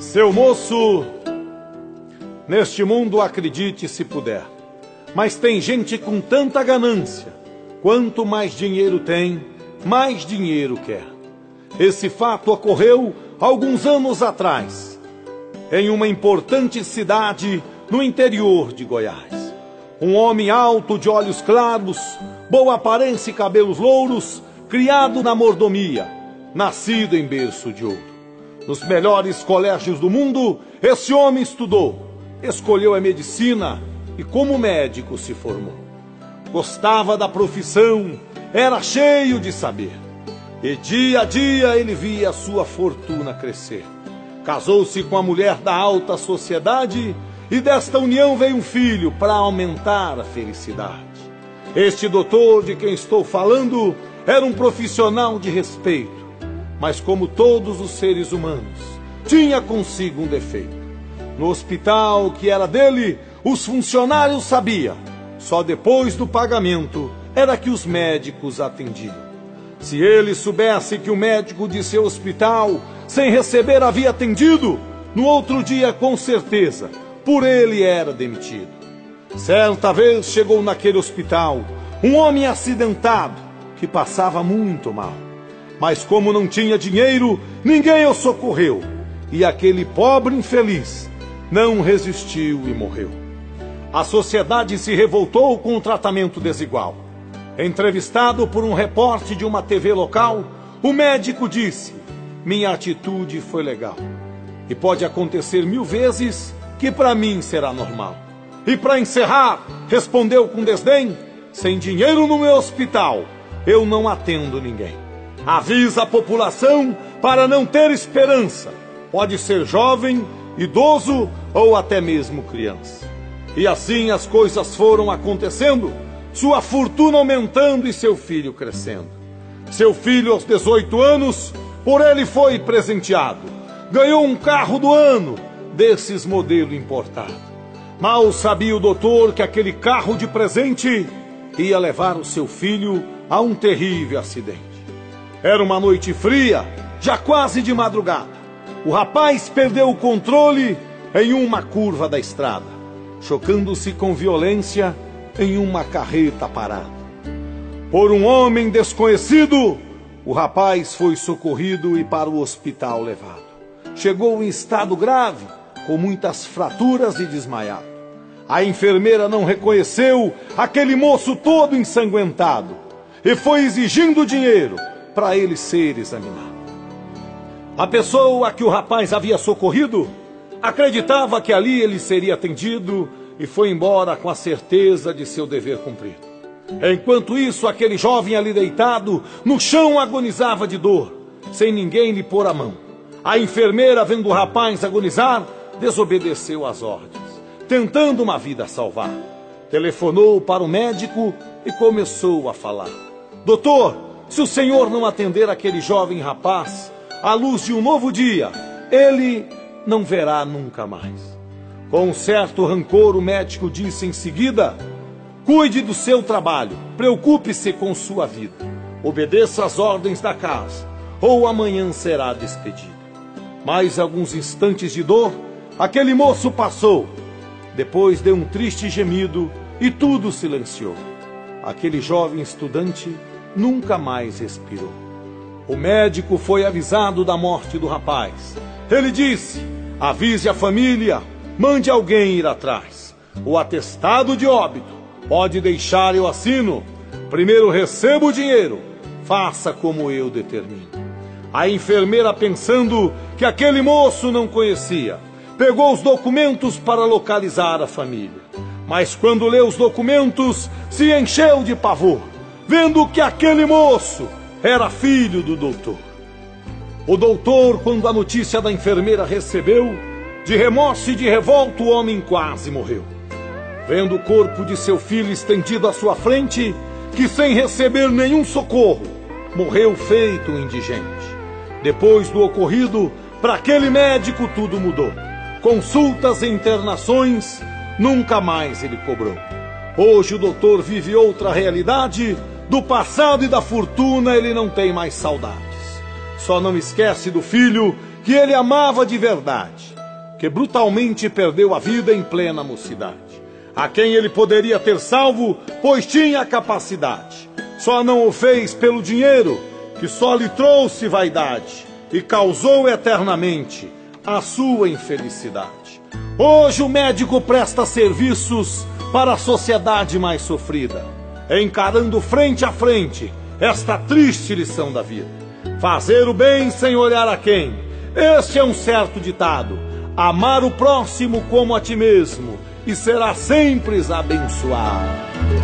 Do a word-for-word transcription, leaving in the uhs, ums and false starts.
Seu moço, neste mundo acredite se puder, mas tem gente com tanta ganância, quanto mais dinheiro tem, mais dinheiro quer. Esse fato ocorreu alguns anos atrás, em uma importante cidade no interior de Goiás. Um homem alto, de olhos claros, boa aparência e cabelos louros, criado na mordomia, nascido em berço de ouro. Nos melhores colégios do mundo, esse homem estudou, escolheu a medicina e como médico se formou. Gostava da profissão, era cheio de saber. E dia a dia ele via a sua fortuna crescer. Casou-se com a mulher da alta sociedade e desta união veio um filho para aumentar a felicidade. Este doutor de quem estou falando era um profissional de respeito, mas como todos os seres humanos, tinha consigo um defeito. No hospital que era dele, os funcionários sabiam. Só depois do pagamento era que os médicos atendiam. Se ele soubesse que o médico de seu hospital, sem receber, havia atendido, no outro dia, com certeza, por ele era demitido. Certa vez chegou naquele hospital um homem acidentado que passava muito mal. Mas como não tinha dinheiro, ninguém o socorreu. E aquele pobre infeliz não resistiu e morreu. A sociedade se revoltou com o tratamento desigual. Entrevistado por um repórter de uma T V local, o médico disse: minha atitude foi legal. E pode acontecer mil vezes que para mim será normal. E para encerrar, respondeu com desdém: sem dinheiro no meu hospital, eu não atendo ninguém. Avisa a população para não ter esperança. Pode ser jovem, idoso ou até mesmo criança. E assim as coisas foram acontecendo, sua fortuna aumentando e seu filho crescendo. Seu filho, aos dezoito anos, por ele foi presenteado. Ganhou um carro do ano, desses modelo importado. Mal sabia o doutor que aquele carro de presente ia levar o seu filho a um terrível acidente. Era uma noite fria, já quase de madrugada. O rapaz perdeu o controle em uma curva da estrada, chocando-se com violência em uma carreta parada. Por um homem desconhecido, o rapaz foi socorrido e para o hospital levado. Chegou em estado grave, com muitas fraturas e desmaiado. A enfermeira não reconheceu aquele moço todo ensanguentado e foi exigindo dinheiro para ele ser examinado. A pessoa a que o rapaz havia socorrido acreditava que ali ele seria atendido e foi embora com a certeza de seu dever cumprido. Enquanto isso, aquele jovem ali deitado no chão agonizava de dor, sem ninguém lhe pôr a mão. A enfermeira, vendo o rapaz agonizar, desobedeceu às ordens, tentando uma vida salvar. Telefonou para o médico e começou a falar: doutor, se o senhor não atender aquele jovem rapaz, à luz de um novo dia, ele não verá nunca mais. Com um certo rancor, o médico disse em seguida: cuide do seu trabalho, preocupe-se com sua vida, obedeça às ordens da casa, ou amanhã será despedido. Mais alguns instantes de dor, aquele moço passou. Depois deu um triste gemido e tudo silenciou. Aquele jovem estudante nunca mais respirou. O médico foi avisado da morte do rapaz. Ele disse: avise a família, mande alguém ir atrás. O atestado de óbito pode deixar, eu assino. Primeiro receba o dinheiro, faça como eu determino. A enfermeira, pensando que aquele moço não conhecia, pegou os documentos para localizar a família. Mas quando leu os documentos, se encheu de pavor, vendo que aquele moço era filho do doutor. O doutor, quando a notícia da enfermeira recebeu, de remorso e de revolta, o homem quase morreu. Vendo o corpo de seu filho estendido à sua frente, que sem receber nenhum socorro, morreu feito um indigente. Depois do ocorrido, para aquele médico tudo mudou. Consultas e internações, nunca mais ele cobrou. Hoje o doutor vive outra realidade. Do passado e da fortuna ele não tem mais saudades. Só não esquece do filho que ele amava de verdade que brutalmente perdeu a vida em plena mocidade, a quem ele poderia ter salvo, pois tinha capacidade. Só não o fez pelo dinheiro, que só lhe trouxe vaidade e causou eternamente a sua infelicidade. Hoje o médico presta serviços para a sociedade mais sofrida, encarando frente a frente esta triste lição da vida. Fazer o bem sem olhar a quem. Este é um certo ditado. Amar o próximo como a ti mesmo, e será sempre abençoado.